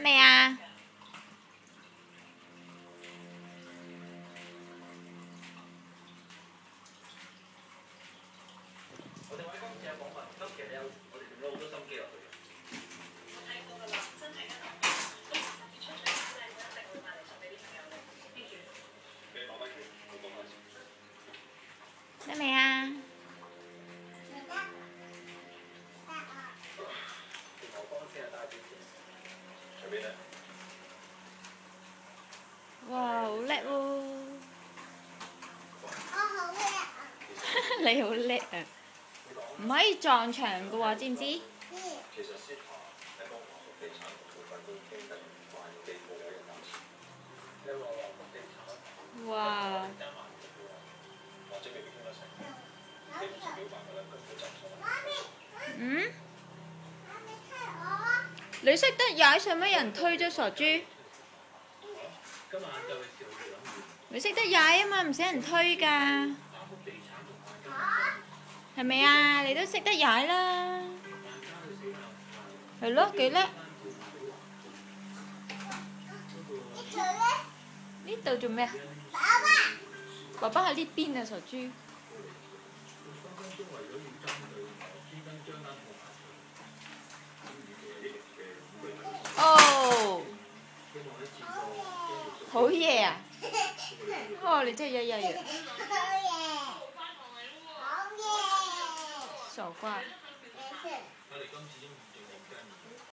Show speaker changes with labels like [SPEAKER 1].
[SPEAKER 1] 未啊？
[SPEAKER 2] 我哋喺今次嘅訪問，今期我哋用咗好多心機落去嘅。我睇過㗎啦，真係㗎。咁出咗啲靚嘅，一定會買嚟送俾啲朋友嘅。記住。你講乜嘢？我講乜嘢？
[SPEAKER 1] 得未啊？
[SPEAKER 2] 我幫先係大啲嘅。隨便咧。
[SPEAKER 1] 哇，好叻喎！
[SPEAKER 3] 我好叻啊！
[SPEAKER 1] 你好叻啊！唔可以撞牆㗎喎，知唔知？
[SPEAKER 2] 其實斯塔喺幫華國地產部分都經得萬幾個有人擔錢。你話華國地產？
[SPEAKER 1] 哇！
[SPEAKER 2] 或者未必傾得成。你唔識表白㗎啦，根本就唔錯。
[SPEAKER 1] 嗯？
[SPEAKER 3] 媽咪推我。
[SPEAKER 1] 你識得踩，使乜人推啫，傻豬？
[SPEAKER 2] 今晚就係小月諗住。
[SPEAKER 1] 你識得踩啊嘛，唔使人推㗎。係咪啊？你都識得踩啦。係咯，幾叻！
[SPEAKER 3] 呢度咧？
[SPEAKER 1] 呢度做咩啊？
[SPEAKER 3] 爸爸。
[SPEAKER 1] 爸爸喺呢邊啊，傻豬。哦，好嘢啊！哦，你真係曳曳啊！
[SPEAKER 3] 好嘢！
[SPEAKER 1] 傻瓜。
[SPEAKER 3] 沒事。